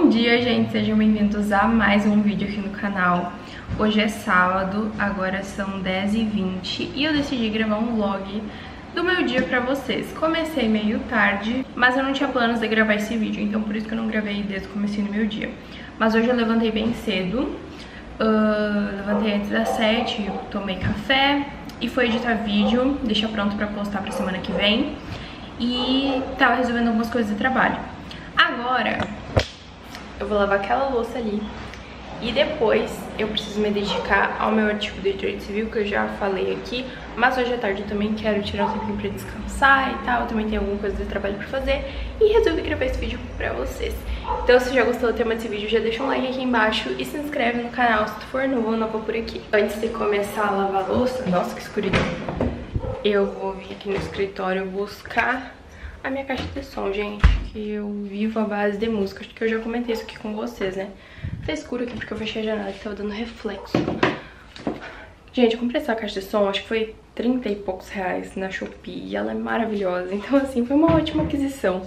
Bom dia, gente! Sejam bem-vindos a mais um vídeo aqui no canal. Hoje é sábado, agora são 10h20 e eu decidi gravar um vlog do meu dia pra vocês. Comecei meio tarde, mas eu não tinha planos de gravar esse vídeo, então por isso que eu não gravei desde o começo do meu dia. Mas hoje eu levantei bem cedo, levantei antes das 7, tomei café e foi editar vídeo, deixar pronto pra postar pra semana que vem. E tava resolvendo algumas coisas de trabalho. Agora eu vou lavar aquela louça ali e depois eu preciso me dedicar ao meu artigo de direito civil, que eu já falei aqui. Mas hoje à tarde eu também quero tirar um tempinho pra descansar e tal. Eu também tenho alguma coisa de trabalho pra fazer e resolvi gravar esse vídeo pra vocês. Então se já gostou do tema desse vídeo, já deixa um like aqui embaixo e se inscreve no canal se tu for novo ou nova por aqui. Antes de começar a lavar a louça, nossa que escuridão, eu vou vir aqui no escritório buscar a minha caixa de som, gente, que eu vivo à base de música. Acho que eu já comentei isso aqui com vocês, né? Tá escuro aqui porque eu fechei a janela que tava dando reflexo. Gente, eu comprei essa caixa de som, acho que foi 30 e poucos reais na Shopee e ela é maravilhosa. Então, assim, foi uma ótima aquisição.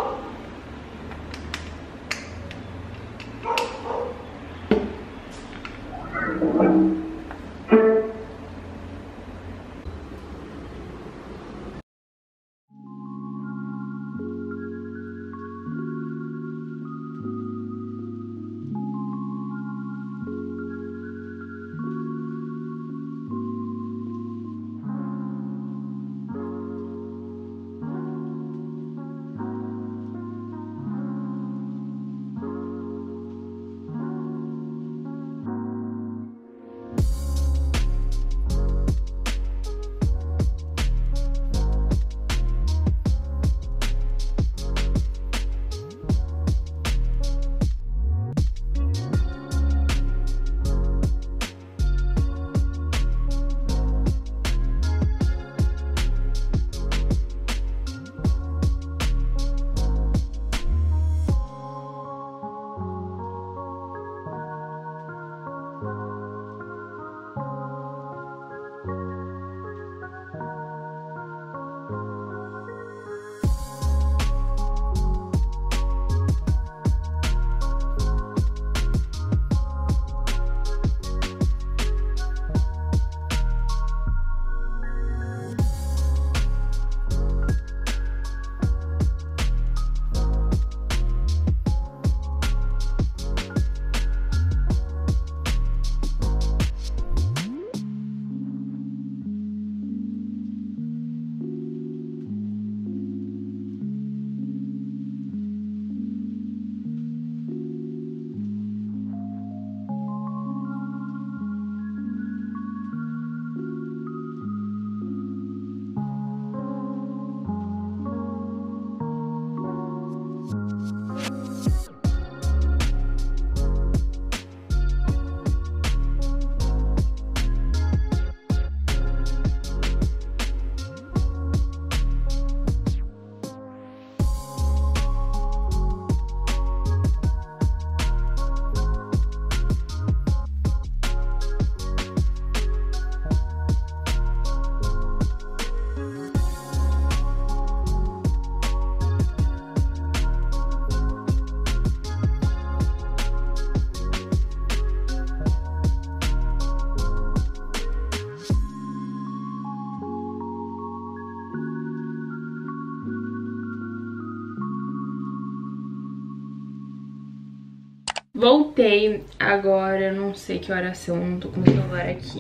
Voltei agora, não sei que horas são, não tô com o celular aqui.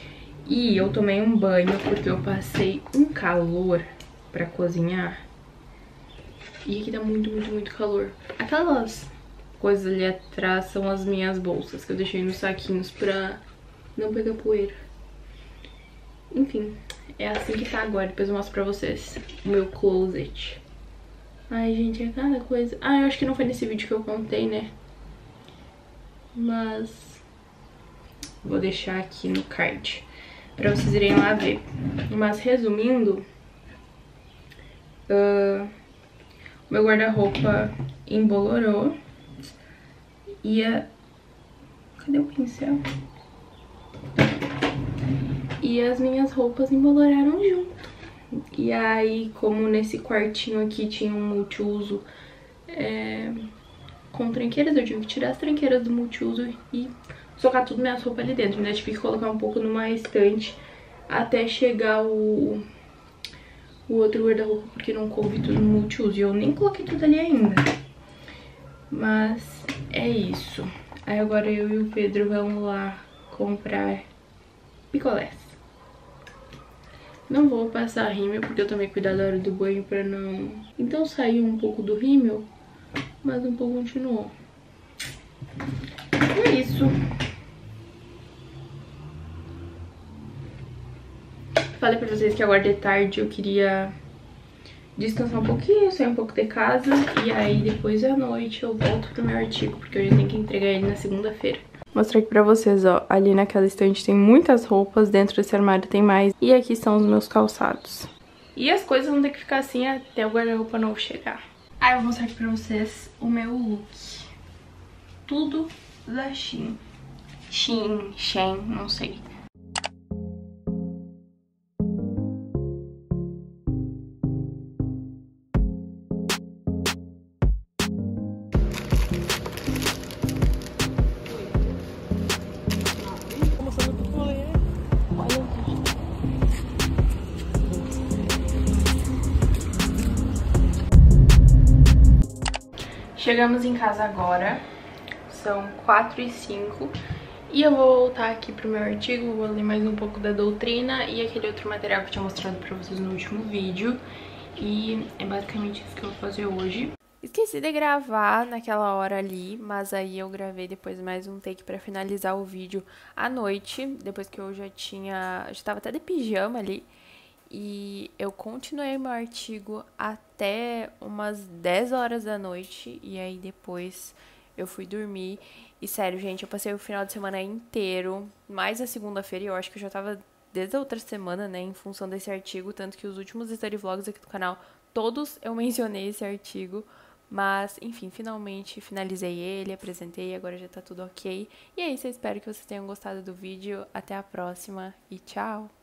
E eu tomei um banho porque eu passei um calor pra cozinhar. E aqui tá muito calor. Aquelas coisas ali atrás são as minhas bolsas que eu deixei nos saquinhos pra não pegar poeira. Enfim, é assim que tá agora. Depois eu mostro pra vocês o meu closet. Ai, gente, é cada coisa. Ah, eu acho que não foi nesse vídeo que eu contei, né? Mas vou deixar aqui no card pra vocês irem lá ver. Mas resumindo, o meu guarda-roupa embolorou e cadê o pincel? E as minhas roupas emboloraram junto. E aí, como nesse quartinho aqui tinha um multiuso com tranqueiras. Eu tive que tirar as tranqueiras do multiuso e socar tudo minhas roupas ali dentro. Ainda tive que colocar um pouco numa estante até chegar o outro guarda-roupa, porque não coube tudo no multiuso. E eu nem coloquei tudo ali ainda. Mas é isso. Aí agora eu e o Pedro vamos lá comprar picolés. Não vou passar rímel, porque eu tomei cuidado na hora do banho pra não... Então saiu um pouco do rímel, mas um pouco continuou. E é isso. Falei pra vocês que agora de tarde eu queria descansar um pouquinho, sair um pouco de casa. E aí depois à noite eu volto pro meu artigo, porque eu já tenho que entregar ele na segunda-feira. Vou mostrar aqui pra vocês, ó. Ali naquela estante tem muitas roupas, dentro desse armário tem mais. E aqui estão os meus calçados. E as coisas vão ter que ficar assim até o guarda-roupa novo chegar. Aí eu vou mostrar aqui pra vocês o meu look. Tudo da Shein. Shein, não sei. Chegamos em casa agora, são 4h05 e eu vou voltar aqui pro meu artigo, vou ler mais um pouco da doutrina e aquele outro material que eu tinha mostrado pra vocês no último vídeo. E é basicamente isso que eu vou fazer hoje. Esqueci de gravar naquela hora ali, mas aí eu gravei depois mais um take pra finalizar o vídeo à noite, depois que eu já tava até de pijama ali. E eu continuei meu artigo até umas 10 horas da noite. E aí depois eu fui dormir. E sério, gente, eu passei o final de semana inteiro, mais a segunda-feira. E eu acho que eu já tava desde a outra semana, né, em função desse artigo. Tanto que os últimos study vlogs aqui do canal, todos eu mencionei esse artigo. Mas, enfim, finalmente finalizei ele, apresentei, agora já tá tudo ok. E é isso, eu espero que vocês tenham gostado do vídeo. Até a próxima e tchau!